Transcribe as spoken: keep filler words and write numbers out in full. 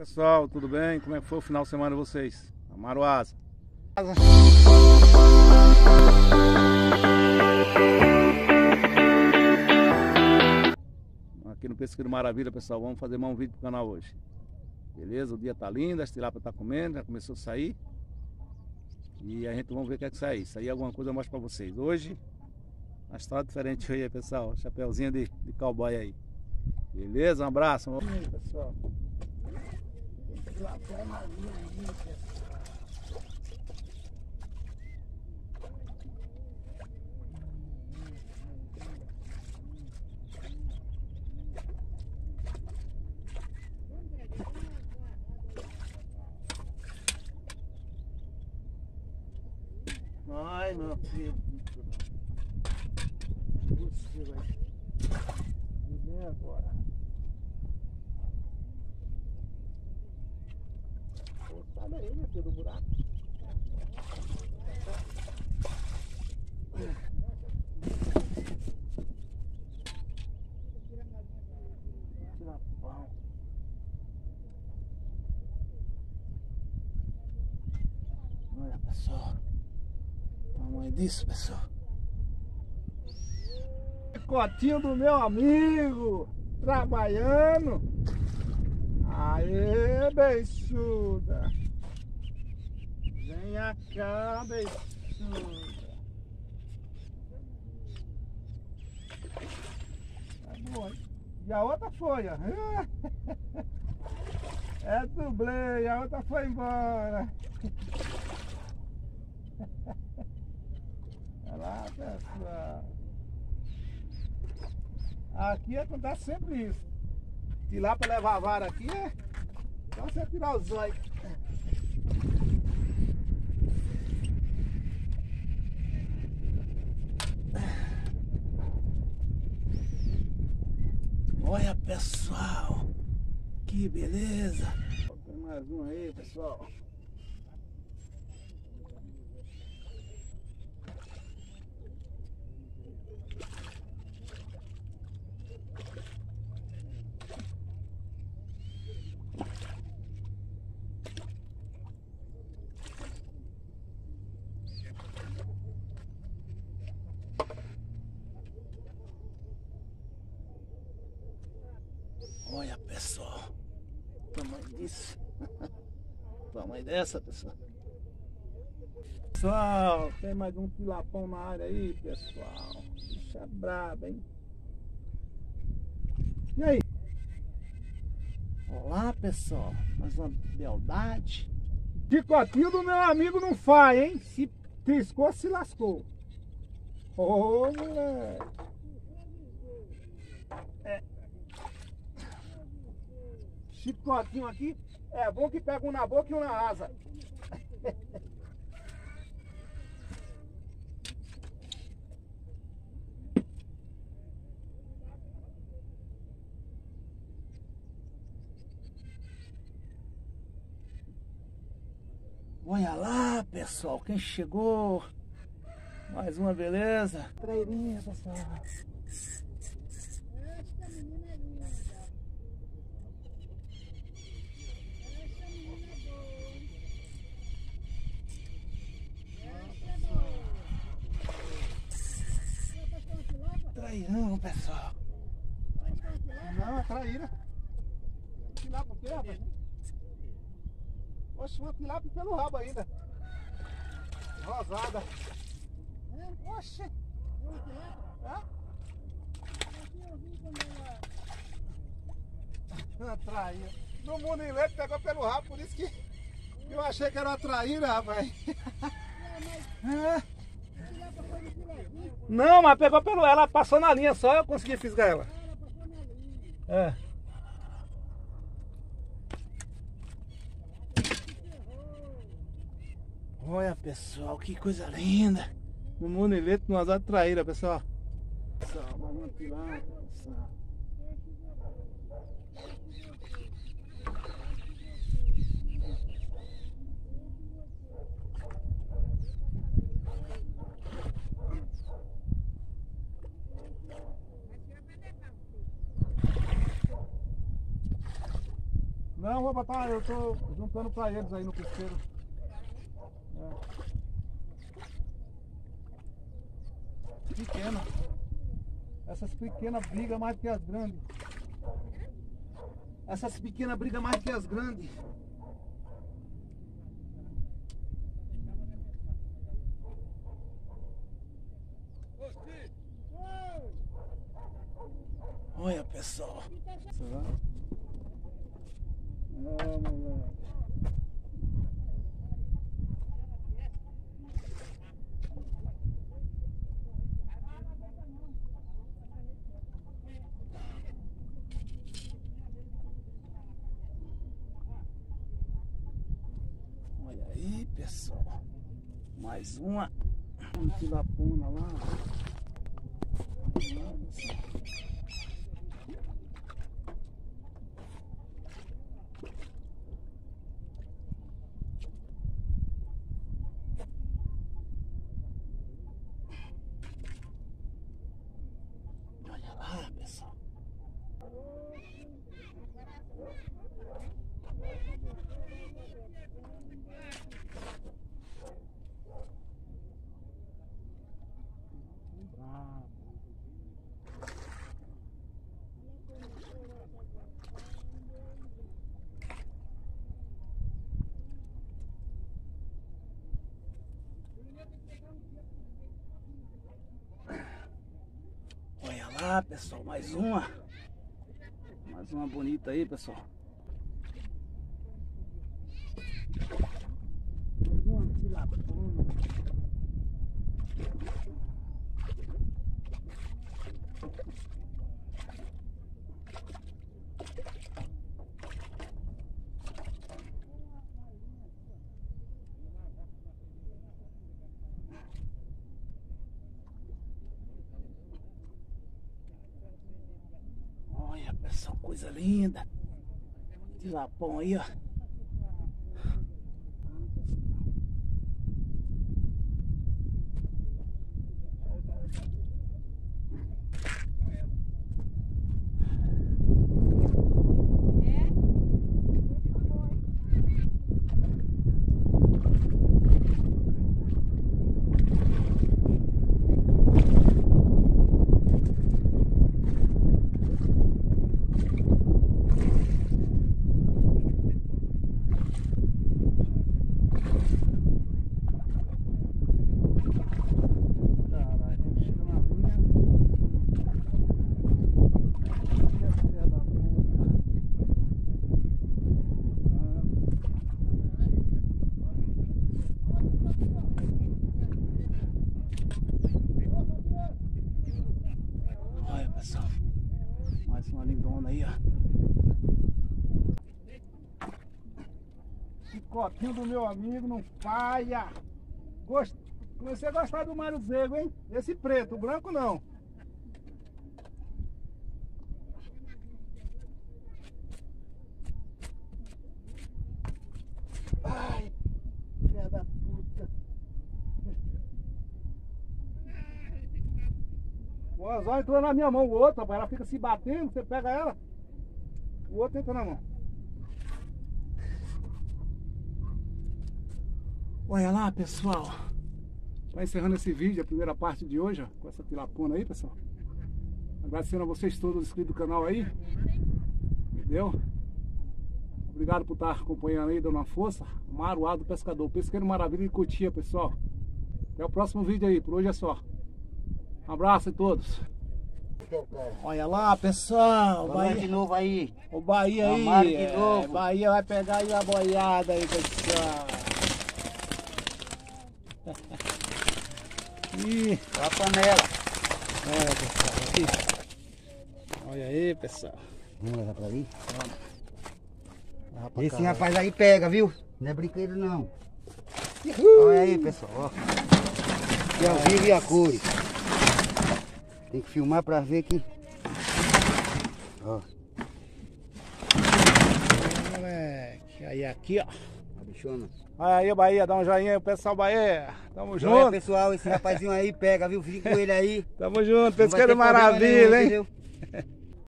Pessoal, tudo bem? Como é que foi o final de semana de vocês? Amaram asa? Aqui no Pesqueiro Maravilha, pessoal, vamos fazer mais um vídeo pro canal hoje. Beleza? O dia tá lindo, as tilápias tá comendo, já começou a sair. E a gente vamos ver o que é que sai. Sair alguma coisa eu mostro pra vocês. Hoje, a história diferente aí, pessoal. Chapeuzinho de, de cowboy aí. Beleza? Um abraço. E aí, pessoal? Ai, meu filho. Você vai ver agora. Sai daí, meu filho, do buraco. Tira pau. Olha, pessoal. O tamanho disso, pessoal. Cotinho do meu amigo. Trabalhando. Aê, beiçuda. Vem cá, beiçuda. Tá bom, hein? E a outra foi, ó. É dublê, a outra foi embora. Olha lá, pessoal. Aqui acontece sempre isso. De lá para levar a vara aqui é só você tirar os olhos. Olha, pessoal, que beleza. Tem mais um aí, pessoal. Olha, pessoal, o tamanho disso, o tamanho dessa, pessoal. Pessoal, tem mais um tilapão na área aí, pessoal. Bicho é brabo, hein? E aí? Olá, pessoal, mais uma beldade. Chicotinho do meu amigo não faz, hein? Se triscou, se lascou. Ô, oh, moleque. É. Chicotinho aqui, é bom que pega um na boca e um na asa. Olha lá, pessoal, quem chegou. Mais uma beleza. Trairinha, pessoal. Trairão, pessoal. Não, é traíra. Tilápia o quê, rapaz? Oxe, uma tilápia pelo rabo ainda. Rosada. Oxe. Hã? Traíra. No mundo inleto pegou pelo rabo, por isso que eu achei que era uma traíra, rapaz. Não, mas pegou pelo ela, passou na linha só, eu consegui fisgar ela. É. Olha, pessoal, que coisa linda. No mundo eleito, no azar de traíra, pessoal. Pessoal, vamos aqui lá, pessoal. Não, vou botar, eu tô juntando pra eles aí no pesqueiro. É. Pequena. Essas pequenas brigam mais do que as grandes. Essas pequenas brigam mais do que as grandes. Olha, pessoal. Ah, moleque. Olha aí, pessoal. Mais uma. Uma tilapona lá. Olha lá, pessoal. Olha lá, pessoal, mais uma. Mais uma bonita aí, pessoal. Mais uma tilapona. Olha, pessoal, coisa linda. Tilapão aí, ó. Olha, pessoal, mais uma lindona aí, ó. Picotinho do meu amigo, não falha. Gost... Comecei a gostar do maruzego, hein? Esse preto, o branco não. Ai, filha da puta. O anzol entrou na minha mão, o outro, rapaz, ela fica se batendo, você pega ela, o outro entra na mão. Olha lá, pessoal. Tá encerrando esse vídeo, a primeira parte de hoje, ó, com essa tilapona aí, pessoal. Agradecendo a vocês todos inscritos do canal aí. Entendeu? Obrigado por estar acompanhando aí, dando uma força. Maruá do Pescador, Pesqueiro Maravilha de Cotia, pessoal. Até o próximo vídeo aí, por hoje é só. Um abraço a todos. Olha lá, pessoal. O Bahia de novo aí. O Bahia aí. Amaro de novo. É, Bahia vai pegar aí a boiada aí, pessoal. Ih, Olha a panela. olha, pessoal. Aqui. Olha aí, pessoal. Vamos levar pra ali? Vamos. Pra Esse cá, rapaz aí pega, viu? Não é brinquedo não. Uhul. Olha aí, pessoal, ó. Aqui é o vivo e a cores. Tem que filmar pra ver que... Ó. Moleque. Aí aqui, ó. A bichona. Olha aí, Bahia, dá um joinha aí, pessoal Bahia. Tamo junto. Olha, pessoal, esse rapazinho aí pega, viu? Fica com ele aí. Tamo junto, Não vai ter Pesqueiro problema nenhum, Maravilha, hein? entendeu?